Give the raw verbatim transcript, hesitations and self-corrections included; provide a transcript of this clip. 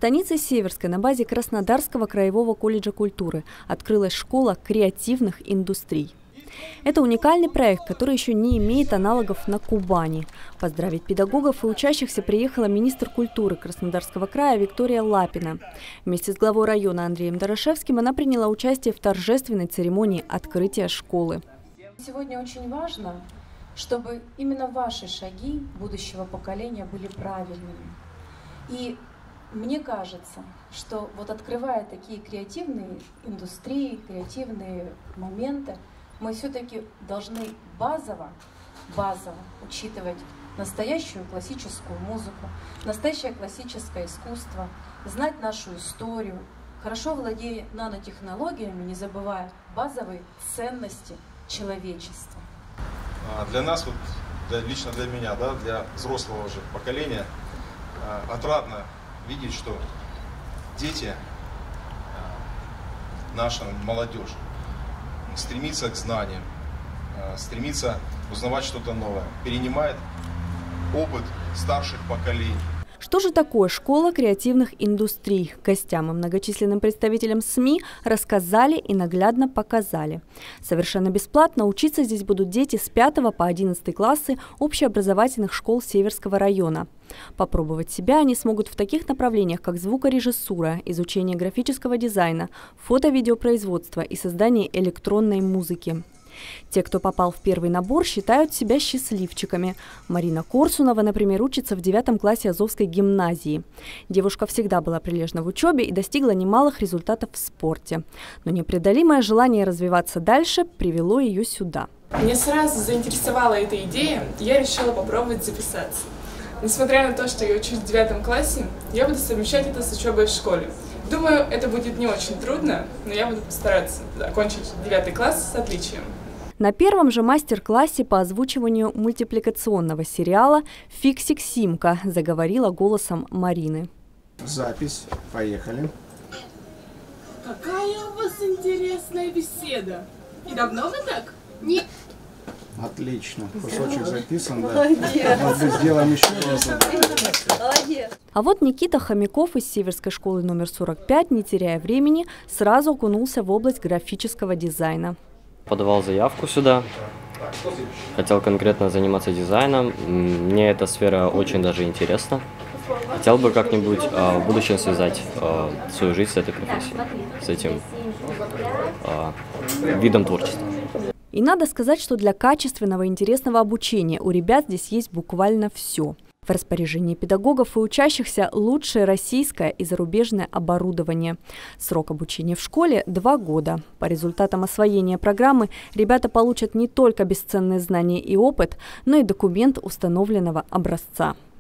станице Северской на базе Краснодарского краевого колледжа культуры открылась школа креативных индустрий. Это уникальный проект, который еще не имеет аналогов на Кубани. Поздравить педагогов и учащихся приехала министр культуры Краснодарского края Виктория Лапина. Вместе с главой района Андреем Дорошевским она приняла участие в торжественной церемонии открытия школы. Сегодня очень важно, чтобы именно ваши шаги будущего поколения были правильными. И мне кажется, что вот открывая такие креативные индустрии, креативные моменты, мы все-таки должны базово, базово учитывать настоящую классическую музыку, настоящее классическое искусство, знать нашу историю, хорошо владея нанотехнологиями, не забывая базовые ценности человечества. Для нас, вот, для, лично для меня, да, для взрослого уже поколения, отрадно видеть, что дети, наша молодежь, стремится к знаниям, стремится узнавать что-то новое, перенимает опыт старших поколений. Что же такое школа креативных индустрий? Гостям и многочисленным представителям СМИ рассказали и наглядно показали. Совершенно бесплатно учиться здесь будут дети с пятого по одиннадцатый классы общеобразовательных школ Северского района. Попробовать себя они смогут в таких направлениях, как звукорежиссура, изучение графического дизайна, фото-видеопроизводство и создание электронной музыки. Те, кто попал в первый набор, считают себя счастливчиками. Марина Корсунова, например, учится в девятом классе Азовской гимназии. Девушка всегда была прилежна в учебе и достигла немалых результатов в спорте. Но непреодолимое желание развиваться дальше привело ее сюда. Меня сразу заинтересовала эта идея, и я решила попробовать записаться. Несмотря на то, что я учусь в девятом классе, я буду совмещать это с учебой в школе. Думаю, это будет не очень трудно, но я буду постараться окончить девятый класс с отличием. На первом же мастер-классе по озвучиванию мультипликационного сериала «Фиксик Симка» заговорила голосом Марины. Запись. Поехали. Какая у вас интересная беседа. И давно вы так? Нет. Отлично. Кусочек записан, да. Мы сделаем еще. А вот Никита Хомяков из Северской школы номер сорок пять, не теряя времени, сразу окунулся в область графического дизайна. Подавал заявку сюда, хотел конкретно заниматься дизайном. Мне эта сфера очень даже интересна. Хотел бы как-нибудь а, в будущем связать а, свою жизнь с этой профессией, с этим а, видом творчества. И надо сказать, что для качественного и интересного обучения у ребят здесь есть буквально все. В распоряжении педагогов и учащихся лучшее российское и зарубежное оборудование. Срок обучения в школе – два года. По результатам освоения программы ребята получат не только бесценные знания и опыт, но и документ установленного образца.